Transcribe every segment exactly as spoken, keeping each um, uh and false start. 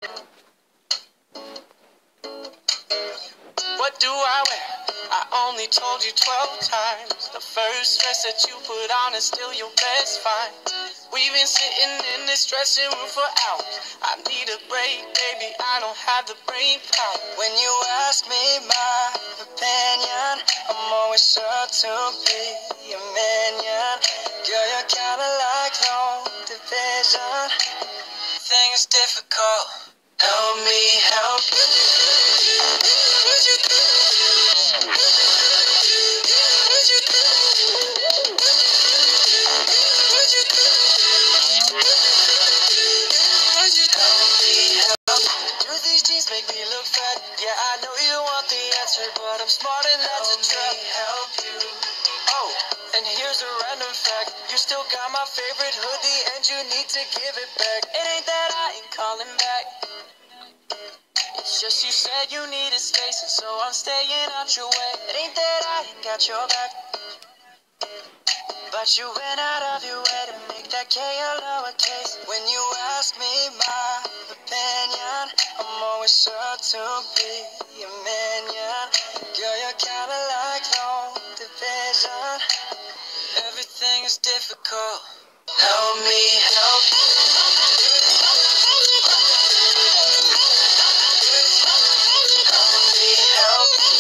What do I wear? I only told you twelve times. The first dress that you put on is still your best find. We've been sitting in this dressing room for hours. I need a break, baby, I don't have the brain power. When you ask me my opinion, I'm always sure to be a minion. Girl, you're kinda like no division. Things difficult, help me help you. Make me look fat. Yeah, I know you want the answer, but I'm smart and that's a trap. Help you. Oh, and here's a random fact. You still got my favorite hoodie and you need to give it back. It ain't that I ain't calling back. It's just you said you needed space, and so I'm staying out your way. It ain't that I ain't got your back, but you went out of your way to make that K a lowercase. When you ask me my opinion, I'm always sure to be a minion. Girl, you're kinda like no division. Everything is difficult. Help me help you. Help me help you.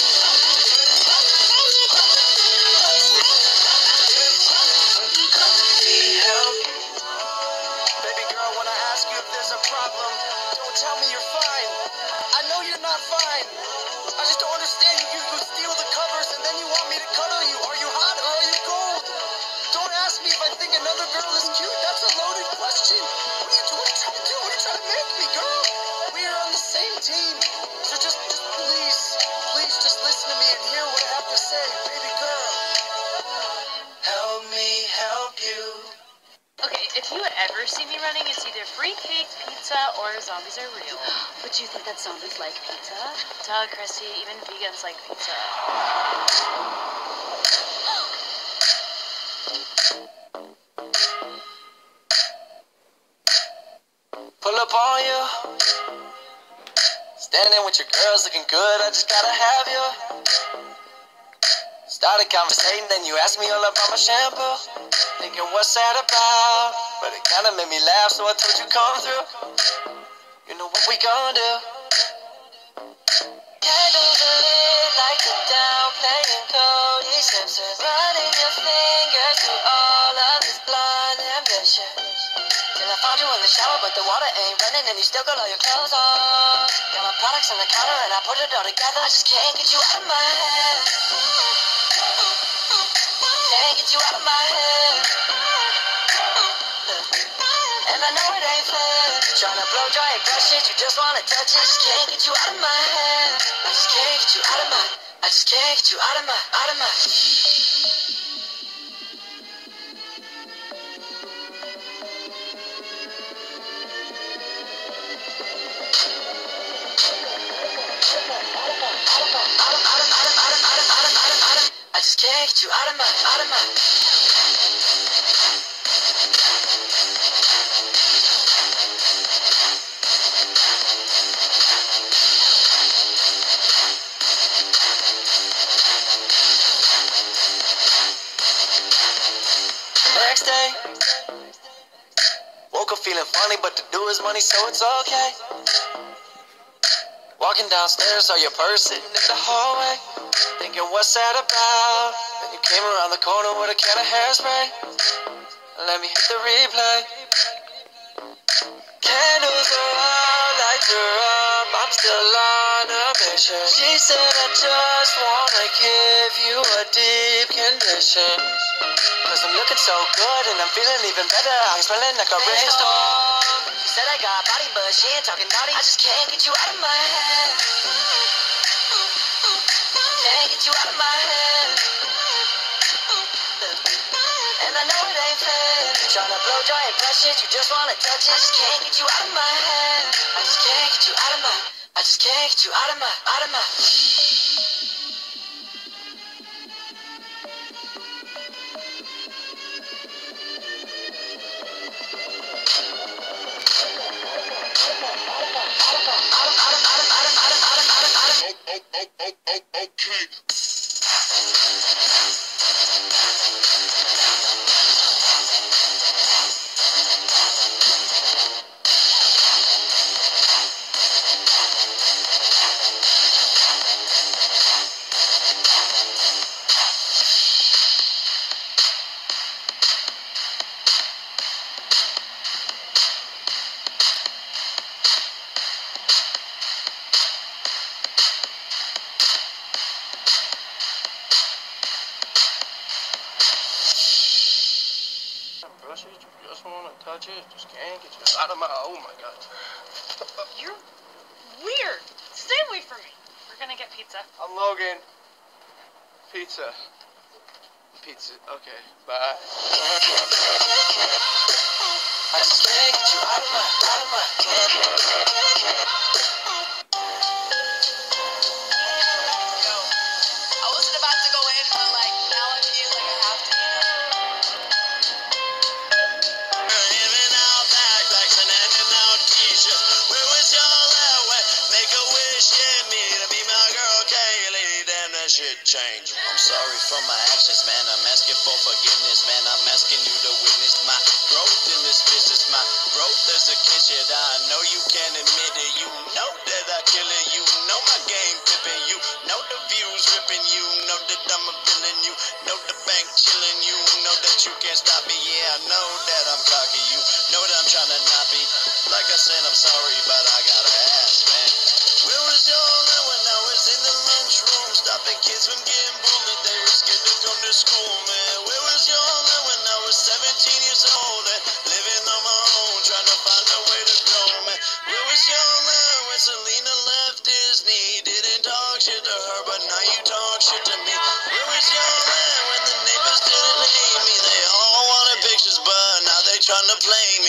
Problem. Don't tell me you're fine. I know you're not fine. I just don't understand. You, you steal the covers and then you want me to cuddle you. Are you hot or are you cold? Don't ask me if I think another girl is cute. That's a loaded question. What are you, what are you trying to do? What are you trying to make me, girl? We are on the same team. So just, just please, please just listen to me and hear what I have to say. Baby girl, help me help you. Okay, if you ever see me running, it's either free cake, pizza, or zombies are real. But do you think that zombies like pizza? Duh, Chrissy, even vegans like pizza. Pull up on you. Standing with your girls looking good, I just gotta have you. Started conversating, then you asked me all about my shampoo. Thinking what's that about? But it kinda made me laugh, so I told you come through. You know what we gonna do? Candles are lit, lights are down, playing Cody Simpson. Running your fingers through all of this blind ambition. Till I found you in the shower, but the water ain't running, and you still got all your clothes on. Got my products on the counter, and I put it all together. I just can't get you out of my head. Can't get you out of my head. And I know it ain't fair. Tryna blow dry and brush it, you just wanna touch it. I just can't get you out of my head. I just can't get you out of my. I just can't get you out of my. Out of my. I just can't get you out of my. Out of my. Next day, woke up feeling funny, but to do is money, so it's okay. Walking downstairs, saw your purse sitting in the hallway. Thinking what's that about? Then you came around the corner with a can of hairspray. Let me hit the replay. Candles are out, lights are up, I'm still on a mission. She said I just wanna give you a deep condition. Cause I'm looking so good and I'm feeling even better. I'm smelling like a rainstorm. She said I got a body, but she ain't talking naughty. I just can't get you out of my head. Can't get you out of my head. And I know it ain't fair. Tryna blow dry and brush it, you just wanna touch it. I just can't get you out of my head. I just can't get you out of my. I just can't get you out of my. Out of my. I Okay. Brush it, you just want to touch it, just can't get you out of my, oh my god. You're weird. Stay away from me. We're gonna get pizza. I'm Logan. Pizza. Pizza, okay, bye. I just can't get you out of my, out of my head. Yo, I wasn't about to go in, but like, now I feel like I have to, you know? Where was y'all at when Make a Wish hit me to be my girl Kaylee? Damn, that shit changed. I'm sorry for my actions, man. I'm asking for forgiveness, man. I'm asking you to witness my growth in this business. My growth as a kid, shit, I know you can't admit it. You know that I kill it. You know my game pippin'. You know the views ripping. You know that I'm a villain. You know the bank chillin'. You know that you can't stop me. Yeah, I know that I'm cocky. You know that I'm trying to not be. Like I said, I'm sorry, but I gotta ask, man. Where was y'all at when I was in the lunchroom? Stopping kids from getting bullied, they were scared to come to school, man. Where was y'all at when I was seventeen years old and living on my own, trying to find a way to grow, man? Where was y'all at when Selena left Disney? Didn't talk shit to her, but now you talk shit to me. Where was y'all at when the neighbors didn't hate me? They all wanted pictures, but now they trying to play me.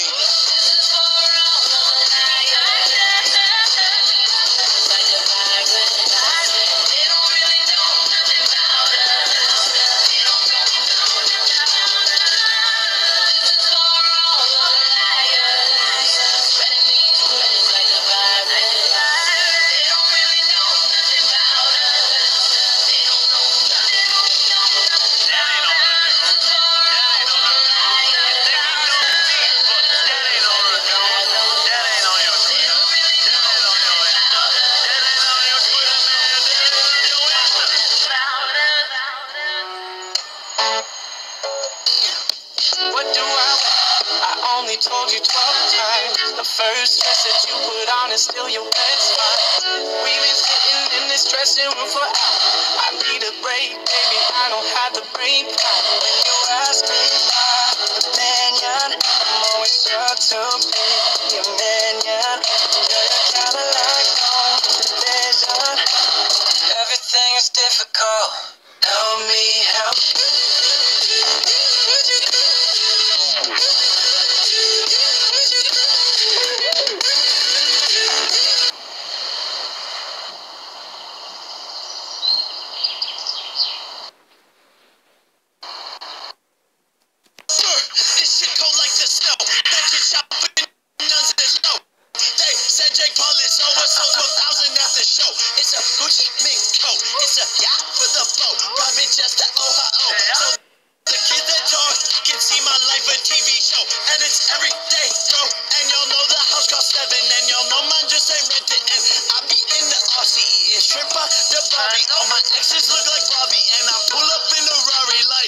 What do I wear? I only told you twelve times. The first dress that you put on is still your best find. We've been sitting in this dressing room for hours. I need a break, baby. I don't have the brain power. When you ask me my opinion, I'm always sure to be your minion. You're your Cadillac on the vision. Everything is difficult. Help me help you. This shit cold like the snow. Mention shopping, nuns is low. They said Jake Paul is over, sold to a thousand at the show. It's a Gucci mink coat. It's a yacht for the boat. Private just to Ohio. So the kids that talk can see my life a T V show. And it's every day, bro. And y'all know the house cost seven. And y'all know mine just ain't rented. And I be in the R C E and shrimper the Bobby. All my exes look like Bobby. And I pull up in a Rari like.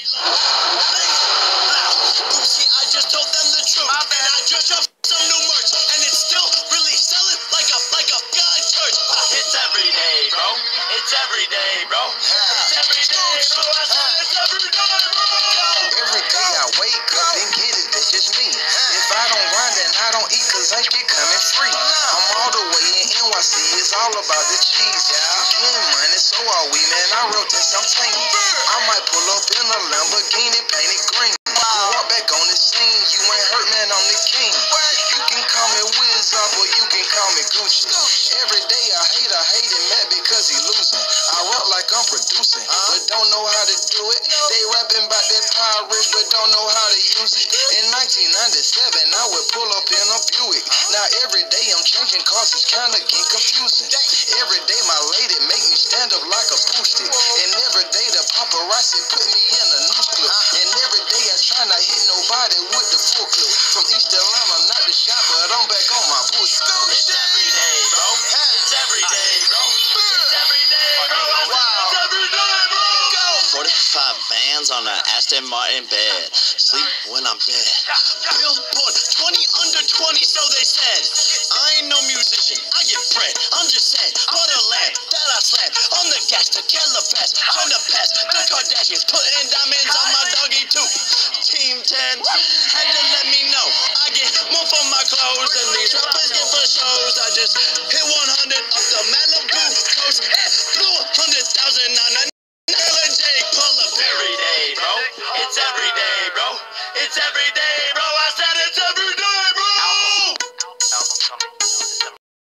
Oopsie, I just told them the truth. And I just dropped some new merch. And it's still really selling like a like a god church. It's every day, bro. It's every day, bro. It's every day, bro. I said it's every day, bro. Every day I wake up and get it, that's just me. If I don't grind then I don't eat cause ain't shit coming free. I'm all the way in N Y C, it's all about the cheese. You getting money, so are we, man. I wrote this, I'm tangy. I might pull up in a Lamborghini painted green. Walk back on the scene, you ain't hurt, man, I'm the king. You can call me Wiz up or you can call me Gucci. Every day I hate, I hate it, man, because he losing. I rap like I'm producing, but don't know how to do it. They rapping about that power rich, but don't know how to use it. In nineteen ninety-seven, I would pull up in a Buick. Now every day I'm changing cars, it's kinda getting confusing. Every day my lady make me stand up like a boosted. And every day the paparazzi put me in a news clip. And every day I try not hit nobody with the full clip. From East Atlanta, not the shop, but I'm back on my bullshit. It's every day, bro. It's every day, bro. It's every day, bro. It's every day, bro. forty-five bands on an Aston Martin bed. Sleep when I'm dead. Billboard twenty under twenty, so they said. I ain't no musician, I get bread. I'm just saying, bought a lamp that I slammed on the gas to Calabash. Turn the past, the Kardashians putting diamonds on my doggy too. Team ten had to let me know I get more for my clothes than these rappers get for shows. I just hit one hundred up the Malibu coast and